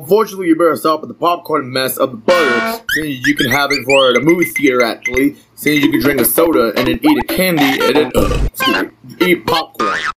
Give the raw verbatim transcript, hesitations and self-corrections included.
Unfortunately, you better stop with the popcorn mess of the butter, since you can have it for the movie theater, actually, since you can drink a soda and then eat a candy and then, uh, excuse me, eat popcorn.